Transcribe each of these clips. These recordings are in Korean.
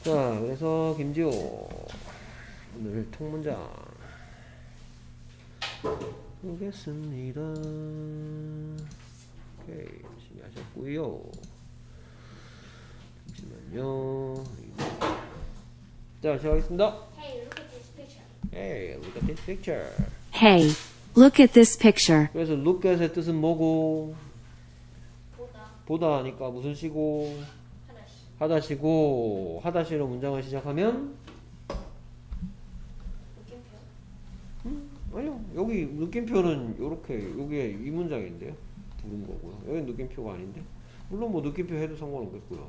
자, 그래서 김지호 오늘 통문장 보겠습니다. 오케이, 열심히 하셨고요. 잠시만요. 자, 시작하겠습니다. Hey, look at this picture. Hey, look at this picture. Hey, look at this picture. 그래서 look at의 뜻은 뭐고? 보다. 보다 하니까 무슨 시고? 하나씩. 하다시고, 하다시로 문장을 시작하면? 느낌표. 아니요, 여기 느낌표는 요렇게, 여기에 이 문장인데요. 부른 거고요. 여기 느낌표가 아닌데? 물론 뭐 느낌표 해도 상관없겠고요.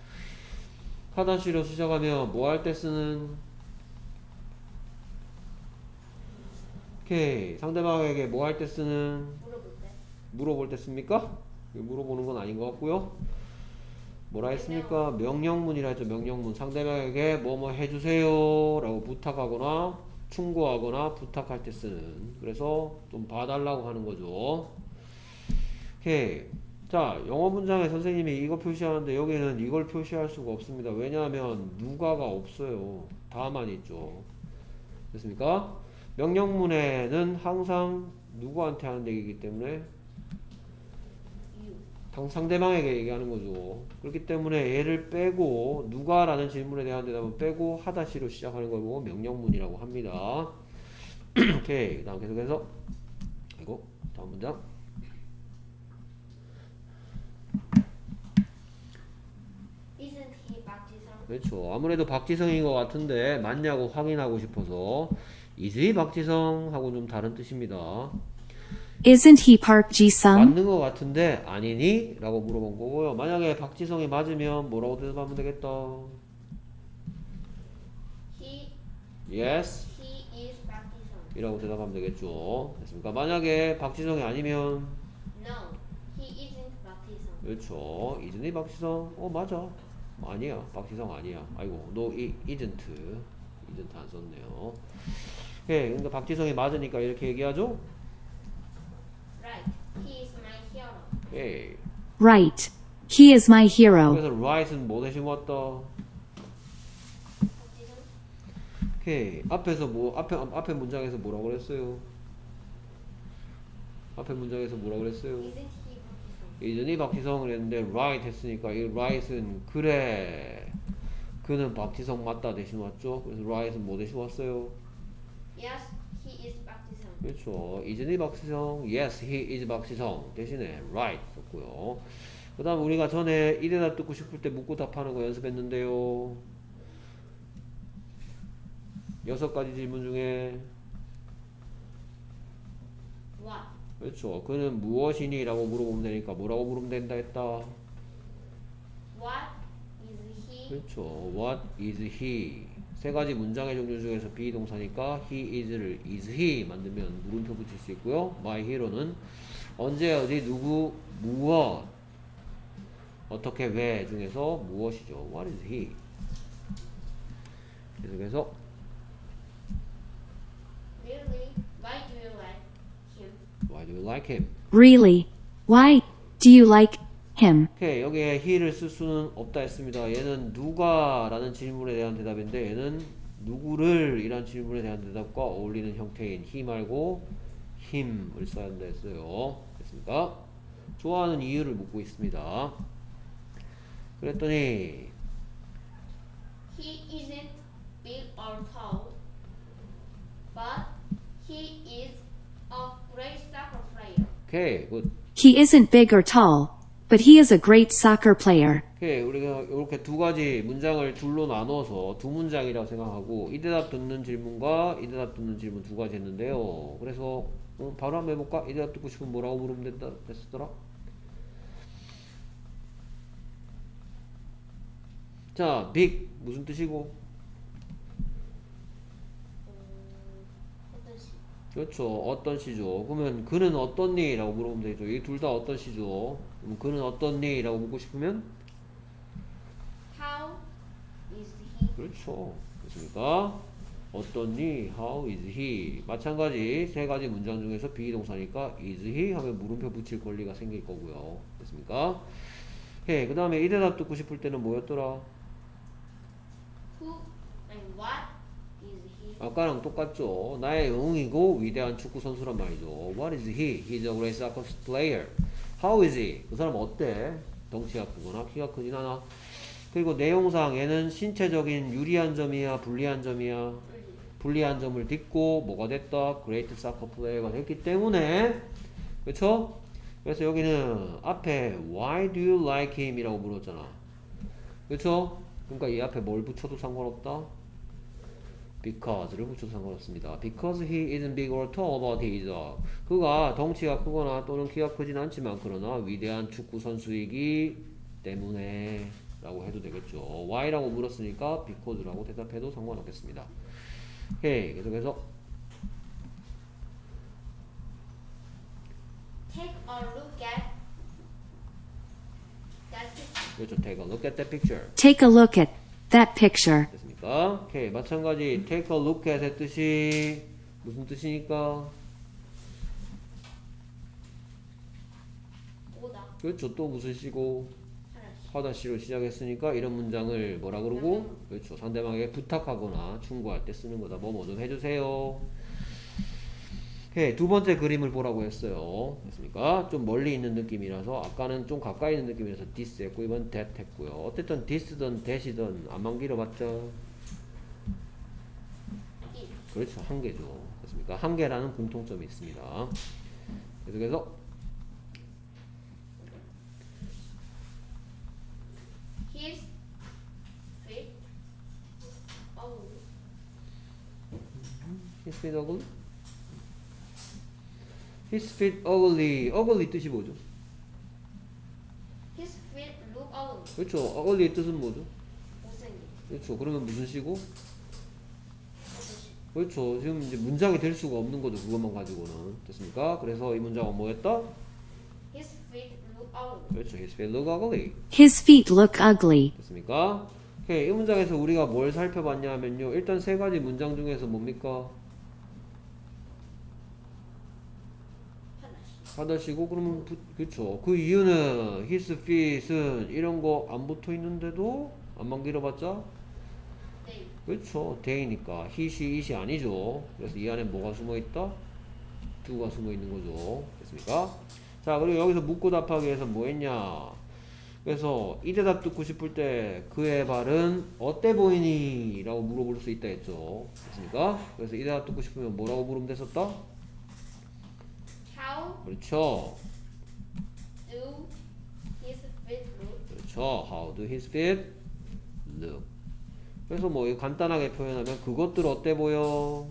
하다시로 시작하면 뭐 할 때 쓰는? 오케이, 상대방에게 뭐 할 때 쓰는? 물어볼 때. 물어볼 때 씁니까? 물어보는 건 아닌 것 같고요. 뭐라 했습니까? 명령문이라 했죠. 명령문. 상대방에게 뭐뭐 해주세요 라고 부탁하거나 충고하거나 부탁할 때 쓰는. 그래서 좀 봐달라고 하는 거죠. 오케이. 자, 영어 문장에 선생님이 이거 표시하는데 여기는 이걸 표시할 수가 없습니다. 왜냐하면 누가가 없어요. 다만 있죠. 됐습니까? 명령문에는 항상 누구한테 하는 얘기이기 때문에 상대방에게 얘기하는 거죠. 그렇기 때문에 얘를 빼고 누가라는 질문에 대한 대답은 빼고 하다시로 시작하는 걸 보고 명령문이라고 합니다. 오케이. 그 다음 계속해서 이거 다음 문장. Isn't he 박지성? 그렇죠. 아무래도 박지성인 것 같은데 맞냐고 확인하고 싶어서 is he 박지성 하고 좀 다른 뜻입니다. Isn't he Park Ji-sung? 맞는 것 같은데 아니니? 라고 물어본 거고요. 만약에 박지성이 맞으면 뭐라고 대답하면 되겠다. He Yes is 박지성. 이라고 대답하면 되겠죠. 됐습니까? 만약에 박지성이 아니면 No, he isn't 박지성. 그렇죠. isn't he 박지성? 맞아. 아니야. 박지성 아니야. 아이고 no isn't 안 썼네요. 예, 그러니까 박지성이 맞으니까 이렇게 얘기하죠. Right, he is my hero. 예. Right. He is my hero. 그래서 right은 뭐 대신 왔다. 박지성? 오케이. 앞에서 뭐 앞에 문장에서 뭐라고 그랬어요? 앞에 문장에서 뭐라고 그랬어요? Isn't he 박지성? 이전이 박지성 그랬는데 right 했으니까 이 right은 그래 그는 박지성 맞다 대신 왔죠. 그래서 right은 뭐 대신 왔어요? Yes, he is 박지성. 그렇죠. 이전이 박지성 yes he is 박지성 대신에 right 썼고요. 그 다음 우리가 전에 이 대답 듣고 싶을 때 묻고 답하는 거 연습했는데요. 6가지 질문 중에 What? 그렇죠. 그는 무엇이니? 라고 물어보면 되니까 뭐라고 물으면 된다 했다. What is he? 그렇죠. What is he? 3가지 문장의 종류 중에서 비동사니까 he is를 is he 만들면 물음표 붙일 수 있고요. my hero는 언제 어디 누구 무엇 어떻게 왜 중에서 무엇이죠. What is he? 계속해서 Really? Why do you like him? Why do you like him? Really? Why do you like him? 오케이. 여기에 he를 쓸 수는 없다 했습니다. 얘는 누가 라는 질문에 대한 대답인데 얘는 누구를 이란 질문에 대한 대답과 어울리는 형태인 he 말고 him을 써야 한다 했어요. 됐습니까? 좋아하는 이유를 묻고 있습니다. 그랬더니 He isn't big or tall, but he is a great soccer player. 오케이. 굿. He isn't big or tall, but he is a great soccer player. 오케이. 우리가 이렇게 2가지 문장을 둘로 나눠서 2문장이라고 생각하고 이 대답 듣는 질문과 이 대답 듣는 질문 2가지 했는데요. 그래서 바로 한번 해볼까? 이 대답 듣고 싶으면 뭐라고 물으면 된다 했었더라? 자, big 무슨 뜻이고? 어떤 시? 그렇죠. 어떤 시죠. 그러면 그는 어떻니? 라고 물어보면 되죠. 이 둘 다 어떤 시죠. 그럼 그는 어떻니? 라고 묻고 싶으면 How is he? 그렇죠. 됐습니까? 어떻니? How is he? 마찬가지 3가지 문장 중에서 비동사니까 is he? 하면 물음표 붙일 권리가 생길 거고요. 됐습니까? 그 다음에 이 대답 듣고 싶을 때는 뭐였더라? who and what is he? 아까랑 똑같죠. 나의 영웅이고 위대한 축구 선수란 말이죠. What is he? He's a great soccer player. How is he? 그 사람 어때? 덩치가 크거나 키가 크진 않아. 그리고 내용상 얘는 신체적인 유리한 점이야, 불리한 점이야. 불리한 점을 딛고 뭐가 됐다? Great soccer player가 됐기 때문에, 그렇죠? 그래서 여기는 앞에 Why do you like him? 이라고 물었잖아. 그렇죠? 그러니까 이 앞에 뭘 붙여도 상관없다. Because를 붙여도 상관없습니다. Because he isn't big or tall, but he is a. 그가 덩치가 크거나 또는 키가 크진 않지만 그러나 위대한 축구 선수이기 때문에 라고 해도 되겠죠. Why라고 물었으니까 Because라고 대답해도 상관없겠습니다. 오케이. 계속해서 Take a look at that picture. 그렇죠. Take a look at that picture. Take a look at that picture. 됐습니까? 오케이. 마찬가지 take a look at의 뜻이 무슨 뜻이니까? 보다. 그렇죠. 또 무슨 시고? 하나씩. 하다 시로 시작했으니까 이런 문장을 뭐라 그러고? 그렇죠. 상대방에게 부탁하거나 충고할 때 쓰는 거다. 뭐 좀 해주세요. 오케이. 두 번째 그림을 보라고 했어요. 됐습니까? 좀 멀리 있는 느낌이라서 아까는 좀 가까이 있는 느낌이라서 this 했고 이번 that 했고요. 어쨌든 this든 that이든 안만 길어봤자 이. 그렇죠. 한 개죠. 됐습니까? 한 개라는 공통점이 있습니다. 계속해서 His feet. Oh. his feet ugly? his feet ugly. ugly 뜻이 뭐죠? His feet look ugly. 그렇죠. ugly의 뜻은 뭐죠? 못생긴. 그렇죠. 그러면 무슨 시고? 어떠시? 그렇죠. 지금 이제 문장이 될 수가 없는 거죠. 그것만 가지고는. 됐습니까? 그래서 이 문장은 뭐였다? His feet look ugly. 그렇죠. his feet look ugly. His feet look ugly. 됐습니까? 오케이. 이 문장에서 우리가 뭘 살펴봤냐 하면요. 일단 세 가지 문장 중에서 뭡니까? 하나씩. 하다시고 그러면 그렇죠. 그 이유는 his feet은 이런 거 안 붙어 있는데도 안만 길어봤자 They. 그렇죠. they니까 he시 it이 아니죠. 그래서 이 안에 뭐가 숨어 있다? do가 숨어 있는 거죠. 됐습니까? 자, 그리고 여기서 묻고 답하기 위해서 뭐 했냐? 그래서 이 대답 듣고 싶을 때 그의 발은 어때 보이니? 라고 물어볼 수 있다 했죠. 됐습니까? 그래서 이 대답 듣고 싶으면 뭐라고 물으면 됐었다? How 그렇죠. do his feet look? 그렇죠. How do his feet look? 그래서 뭐 이거 간단하게 표현하면 그것들 어때 보여?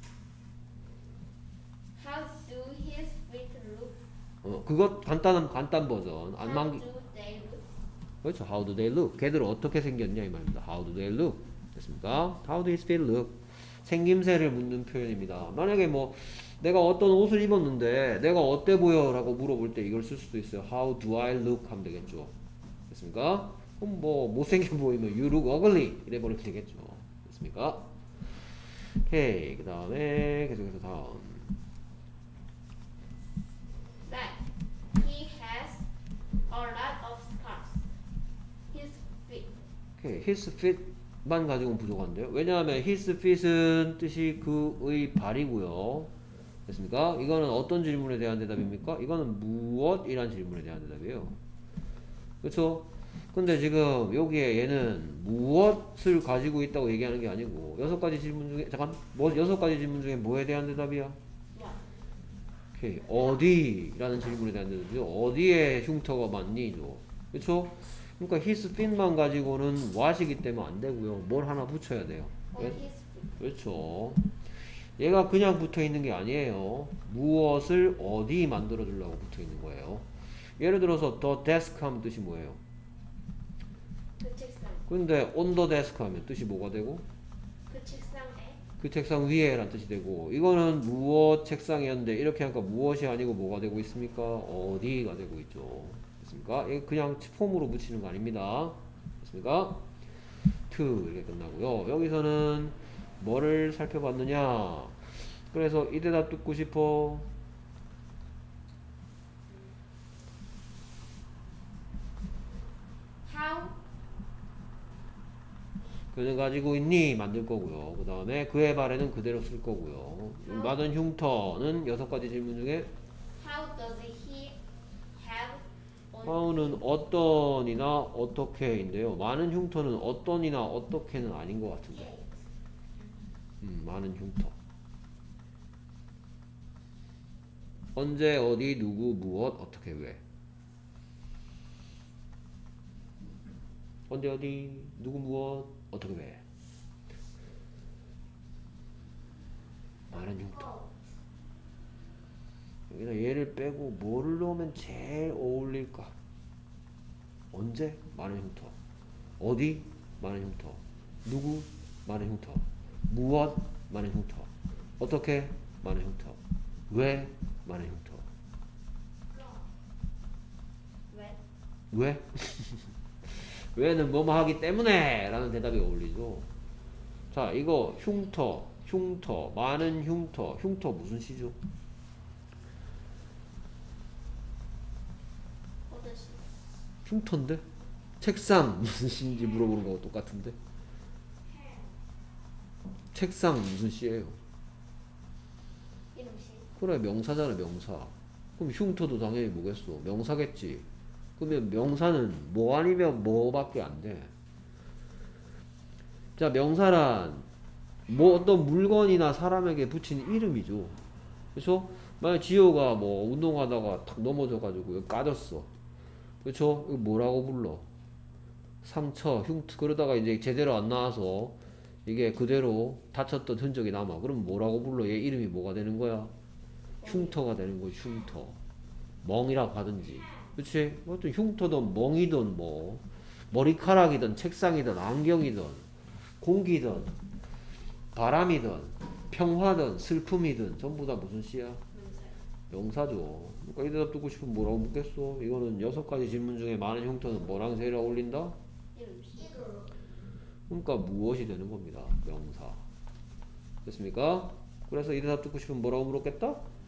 How do his feet look? 그것 간단 버전. How 안만 do they look? 그렇죠. How do they look? 걔들 어떻게 생겼냐 이 말입니다. How do they look? 됐습니까? How do his feet look? 생김새를 묻는 표현입니다. 만약에 뭐 내가 어떤 옷을 입었는데 내가 어때 보여? 라고 물어볼 때 이걸 쓸 수도 있어요. How do I look? 하면 되겠죠. 됐습니까? 그럼 뭐 못생겨 보이면 You look ugly 이래 버리면 되겠죠. 됐습니까? 오케이. 그 다음에 계속해서 다음. That he has a lot of scars. His feet. 오케이. His feet만 가지고는 부족한데요. 왜냐하면 his feet은 뜻이 그의 발이고요. 됐습니까? 이거는 어떤 질문에 대한 대답입니까? 이거는 무엇이란 질문에 대한 대답이에요. 그렇죠? 근데 지금 여기에 얘는 무엇을 가지고 있다고 얘기하는 게 아니고 여섯 가지 질문 중에 잠깐 뭐 여섯 가지 질문 중에 뭐에 대한 대답이야? What? 오케이. 어디라는 질문에 대한 대답이죠. 어디에 흉터가 많니?죠. 그렇죠? 그러니까 his feet만 가지고는 what이기 때문에 안 되고요. 뭘 하나 붙여야 돼요. On his feet. 그렇죠. 얘가 그냥 붙어 있는 게 아니에요. 무엇을 어디 만들어 주려고 붙어 있는 거예요. 예를 들어서 the desk 하면 뜻이 뭐예요? 그 책상. 근데 on the desk 하면 뜻이 뭐가 되고? 그 책상에. 그 책상 위에 라는 뜻이 되고 이거는 무엇 책상이었는데 이렇게 하니까 무엇이 아니고 뭐가 되고 있습니까? 어디가 되고 있죠. 됐습니까? 이거 그냥 폼으로 붙이는 거 아닙니다. 됐습니까? to 이렇게 끝나고요. 여기서는 뭐를 살펴봤느냐? 그래서 이 대답 듣고 싶어. How 그는 가지고 있니? 만들 거고요. 그 다음에 그의 발에는 그대로 쓸 거고요. 많은 흉터는 6가지 질문 중에 How does he have on how는 어떤이나 어떻게인데요. 많은 흉터는 어떤이나 어떻게는 아닌 것 같은데. 많은 흉터. 언제, 어디, 누구, 무엇, 어떻게, 왜. 언제, 어디, 누구, 무엇, 어떻게, 왜. 많은 흉터. 여기다 얘를 빼고 뭐를 넣으면 제일 어울릴까? 언제? 많은 흉터. 어디? 많은 흉터. 누구? 많은 흉터. 무엇? 많은 흉터. 어떻게? 많은 흉터. 왜? 많은 흉터. 왜? 왜? 왜는 뭐뭐 하기 때문에 라는 대답이 어울리죠. 자, 이거 흉터, 많은 흉터. 흉터 무슨 시죠? 어떤 시? 흉터인데? 책상 무슨 시인지 물어보는 거하고 똑같은데? 책상 무슨 시예요? 이름 시? 그래, 명사잖아, 명사. 그럼 흉터도 당연히 뭐겠어? 명사겠지. 그러면 명사는 뭐 아니면 뭐밖에 안 돼. 자, 명사란 뭐 어떤 물건이나 사람에게 붙인 이름이죠. 그렇죠? 만약 지호가 뭐 운동하다가 탁 넘어져가지고 여기 까졌어. 그렇죠? 이거 뭐라고 불러? 상처, 흉터. 그러다가 이제 제대로 안 나와서 이게 그대로 다쳤던 흔적이 남아. 그럼 뭐라고 불러? 얘 이름이 뭐가 되는 거야? 흉터가 되는 거지. 흉터. 멍이라고 하든지. 그치? 어떤 흉터든 멍이든 뭐 머리카락이든 책상이든 안경이든 공기든 바람이든 평화든 슬픔이든 전부 다 무슨 시야? 명사죠. 그러니까 이 대답 듣고 싶으면 뭐라고 묻겠어? 이거는 6가지 질문 중에 많은 흉터는 뭐랑 제일 어울린다? 이름 시? 그러니까 무엇이 되는 겁니다. 명사. 됐습니까? 그래서 이 대답 듣고 싶으면 뭐라고 물었겠다?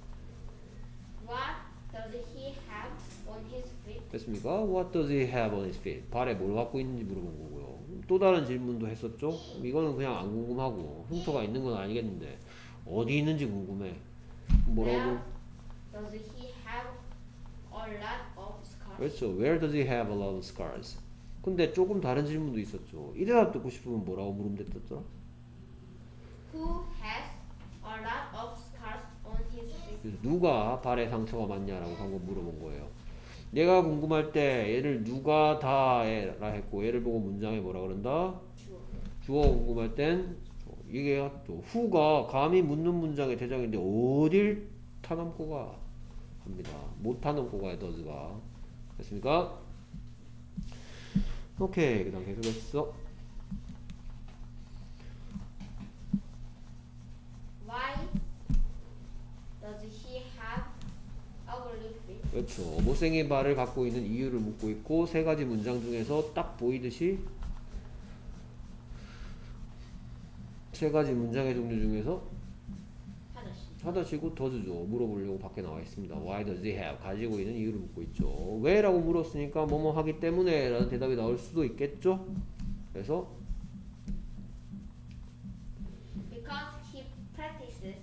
What does he have on his feet? 됐습니까? What does he have on his feet? 발에 뭘 갖고 있는지 물어본 거고요. 또 다른 질문도 했었죠? 이거는 그냥 안 궁금하고 흉터가 있는 건 아니겠는데 어디 있는지 궁금해. 뭐라고? Where does he have a lot of scars? 그렇죠. Where does he have a lot of scars? 근데 조금 다른 질문도 있었죠. 이 대답 듣고 싶으면 뭐라고 물으면 됐더라? Who has a lot of scars on his feet? 그래서 누가 발에 상처가 많냐라고 방금 물어본 거예요. 얘가 궁금할 때 얘를 누가 다라 했고 얘를 보고 문장에 뭐라 그런다? 주어. 주어 궁금할 땐 이게 또 who가 감히 묻는 문장의 대장인데 어딜 타넘고 가 합니다. 못 타넘고 가요. does가. 됐습니까? 오케이. 그 다음 계속했어. Why does he have ugly feet? 그렇죠. 못생긴 발을 갖고 있는 이유를 묻고 있고 3가지 문장 중에서 딱 보이듯이 3가지 문장의 종류 중에서 하나씩. 하다시고 does죠. 물어보려고 밖에 나와 있습니다. Why does he have? 가지고 있는 이유를 묻고 있죠. 왜? 라고 물었으니까 뭐뭐 하기 때문에 라는 대답이 나올 수도 있겠죠. 그래서 Because he practices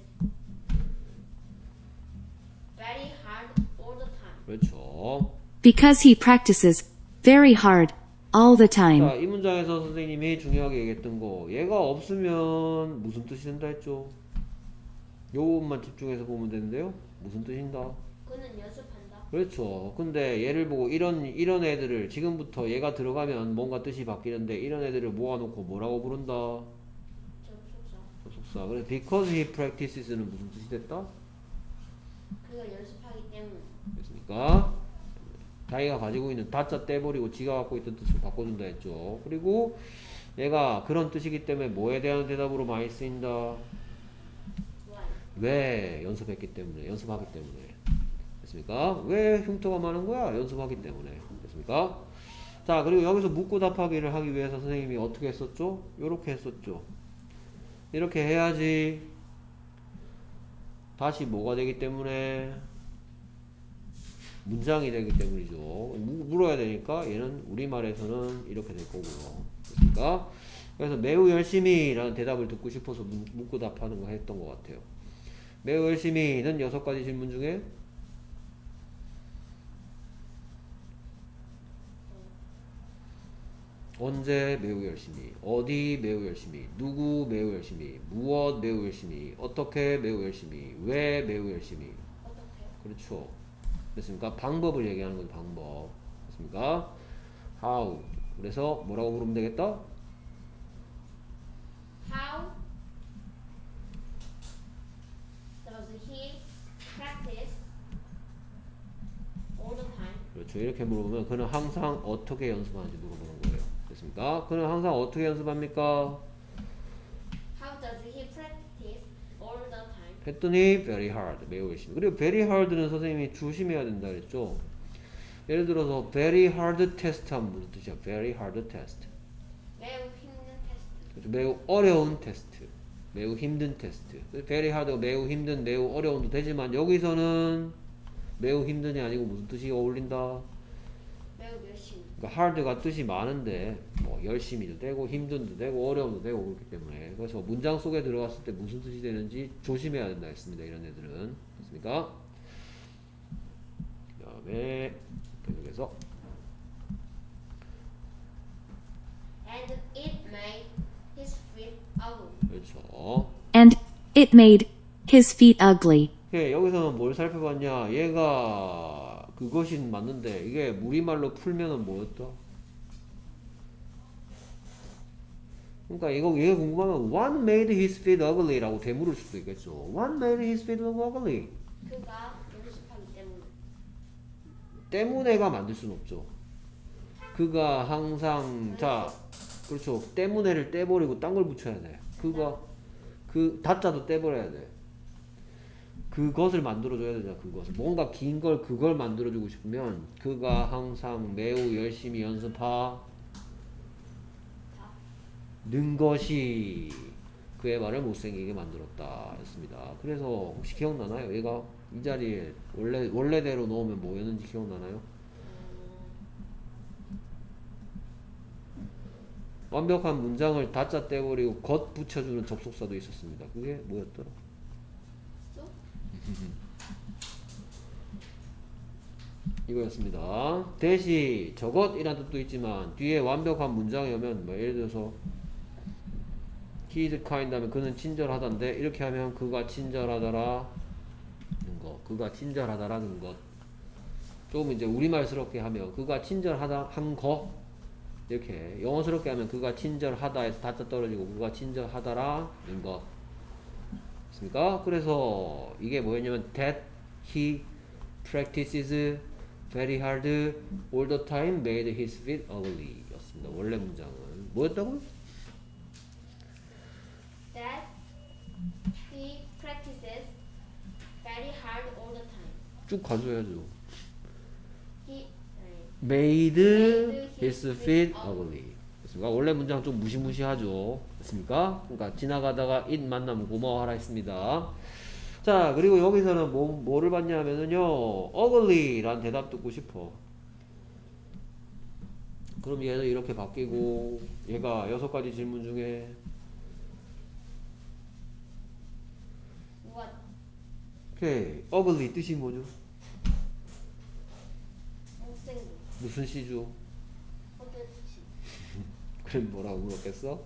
very hard all the time. 그렇죠. Because he practices very hard all the time. 자, 이 문장에서 선생님이 중요하게 얘기했던 거 얘가 없으면 무슨 뜻이 된다 했죠? 요 부분만 집중해서 보면 되는데요. 무슨 뜻인다? 그는 연습한다. 그렇죠. 근데 얘를 보고 이런 애들을 지금부터 얘가 들어가면 뭔가 뜻이 바뀌는데 이런 애들을 모아놓고 뭐라고 부른다? 접속사. 접속사. 그래서 because he practices는 무슨 뜻이 됐다? 그가 연습하기 때문에. 됐습니까? 자기가 가지고 있는 다짜 떼버리고 지가 갖고 있던 뜻을 바꿔준다 했죠. 그리고 얘가 그런 뜻이기 때문에 뭐에 대한 대답으로 많이 쓰인다? Why? 왜? 연습했기 때문에, 연습하기 때문에. 됐습니까? 왜 흉터가 많은 거야? 연습하기 때문에. 됐습니까? 자, 그리고 여기서 묻고 답하기를 하기 위해서 선생님이 어떻게 했었죠? 요렇게 했었죠. 이렇게 해야지 다시 뭐가 되기 때문에 문장이 되기 때문이죠. 물어야 되니까 얘는 우리말에서는 이렇게 될 거고요. 됐습니까? 그래서 매우 열심히 라는 대답을 듣고 싶어서 묻고 답하는 거 했던 것 같아요. 매우 열심히는 6가지 질문 중에 언제 매우 열심히, 어디 매우 열심히, 누구 매우 열심히, 무엇 매우 열심히, 어떻게 매우 열심히, 왜 매우 열심히. 어떻게? 그렇죠. 됐습니까? 방법을 얘기하는 거죠. 방법. 됐습니까? How. 그래서 뭐라고 물으면 되겠다? How does he practice all the time? 그렇죠. 이렇게 물어보면 그는 항상 어떻게 연습하는지 물어보는 거예요. 됐습니까? 그는 항상 어떻게 연습합니까? How does he practice all the time? 했더니 very hard. 매우 열심히. 그리고 very hard는 선생님이 조심해야 된다 그랬죠. 예를 들어서 very hard test 하면 무슨 뜻이야? very hard test. 매우 힘든 테스트. 그렇죠. 매우 어려운 테스트. 매우 힘든 테스트. very hard가 매우 힘든, 매우 어려운도 되지만 여기서는 매우 힘든이 아니고 무슨 뜻이 어울린다? 매우 열심히. 그러니까 hard가 뜻이 많은데 뭐 열심히도 되고 힘든도 되고 어려움도 되고 그렇기 때문에 그래서 문장 속에 들어갔을 때 무슨 뜻이 되는지 조심해야 된다 했습니다. 이런 애들은. 됐습니까? 그 다음에 계속해서 And it made his feet ugly. 그렇죠. And it made his feet ugly. 오케이, 여기서는 뭘 살펴봤냐? 얘가 그것이 맞는데 이게 우리말로 풀면은 뭐였다? 그러니까 얘가 궁금하면 What made his feet ugly? 라고 되물을 수도 있겠죠. What made his feet ugly? 그가 연습하기 때문에. 때문에가 만들 수는 없죠. 그가 항상 자 그렇죠. 때문에를 떼버리고 딴 걸 붙여야 돼. 그가 그 다자도 떼버려야 돼. 그것을 만들어줘야 되잖아. 그것을 뭔가 긴 걸 그걸 만들어주고 싶으면 그가 항상 매우 열심히 연습하는 것이 그의 말을 못생기게 만들었다 했습니다. 그래서 혹시 기억나나요? 얘가 이 자리에 원래대로 놓으면 뭐였는지 기억나나요? 완벽한 문장을 다짜 떼버리고 것 붙여주는 접속사도 있었습니다. 그게 뭐였더라? 쏙? 이거였습니다. 대시 저것이란 뜻도 있지만 뒤에 완벽한 문장이 오면 뭐 예를 들어서 he is kind 하면 그는 친절하단데 이렇게 하면 그가 친절하더라는 거, 그가 친절하다라는 것. 조금 이제 우리말스럽게 하면 그가 친절하다 한 거, 이렇게 영어스럽게 하면 그가 친절하다에서 다짜 떨어지고 그가 친절하다라는 것. 맞습니까? 그래서 이게 뭐였냐면 that he practices very hard all the time made his feet ugly 였습니다. 원래 문장은 뭐였다고요? That he practices very hard all the time. 쭉 가져야죠. He made his feet ugly. 됐습니까? 원래 문장 좀 무시무시하죠. 됐습니까? 그러니까 지나가다가 it 만나면 고마워하라 했습니다. 자, 그리고 여기서는 뭐를 봤냐면은요, ugly라는 대답 듣고 싶어. 그럼 얘는 이렇게 바뀌고, 얘가 6가지 질문 중에 what? 오케이, ugly 뜻이 뭐죠? 못생긴. 무슨 시죠? 어떨지. 그럼 뭐라고 물었겠어?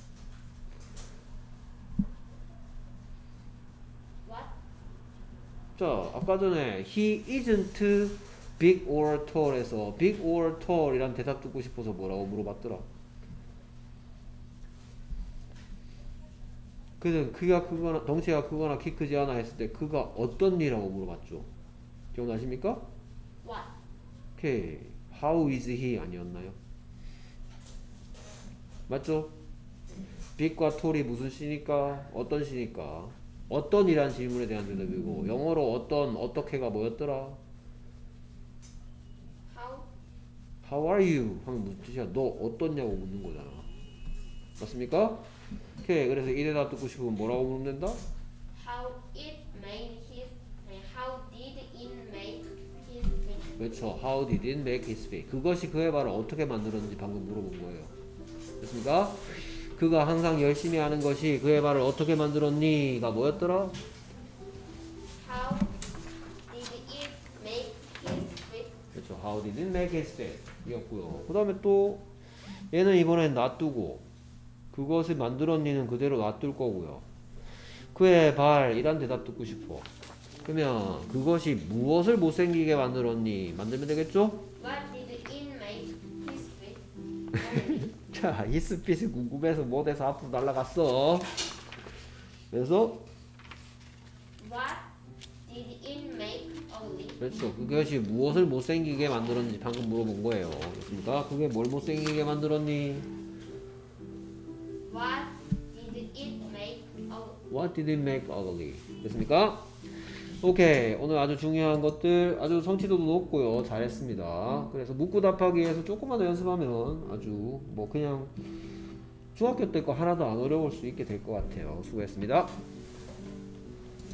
What? 자, 아까 전에 he isn't big or tall에서 big or tall 이란 대답 듣고 싶어서 뭐라고 물어봤더라? 그는 그가 크거나 덩치가 크거나 키 크지 않아 했을 때 그가 어떤 이라고 물어봤죠? 기억나십니까? What? 오케이, how is he 아니었나요? 맞죠? big과 tall이 무슨 시니까? 어떤 시니까? 어떤 이란 질문에 대한 대답이고 영어로 어떤, 어떻게가 뭐였더라? How? How are you? 하면 무슨 뜻이야? 너 어떻냐고 묻는 거잖아. 맞습니까? 오케이, 그래서 이 대답 듣고 싶으면 뭐라고 물으면 된다? How did it make his feet? 그렇죠. How did it make his feet? 그것이 그의 발을 어떻게 만들었는지 방금 물어본 거예요. 됐습니까? 그가 항상 열심히 하는 것이 그의 발을 어떻게 만들었니?가 뭐였더라? How did it make his feet? 그렇죠. How did it make his feet? 이었고요. 그 다음에 또 얘는 이번엔 놔두고 그것을 만들었니는 그대로 놔둘 거고요. 그의 발 이란 대답 듣고 싶어. 그러면 그것이 무엇을 못생기게 만들었니? 만들면 되겠죠? What did it make his feet? 자, 히스핏이 궁금해서 뭐 돼서 앞으로 날아갔어. 그래서 What did it make ugly? 그렇죠. 그것이 무엇을 못생기게 만들었는지 방금 물어본 거예요. 그렇습니까? 그게 뭘 못생기게 만들었니? What did it make ugly? What did it make ugly? 됐습니까? 오케이. 오늘 아주 중요한 것들 아주 성취도도 높고요. 잘했습니다. 그래서 묻고 답하기에서 조금만 더 연습하면 아주 뭐 그냥 중학교 때 거 하나도 안 어려울 수 있게 될 것 같아요. 수고했습니다.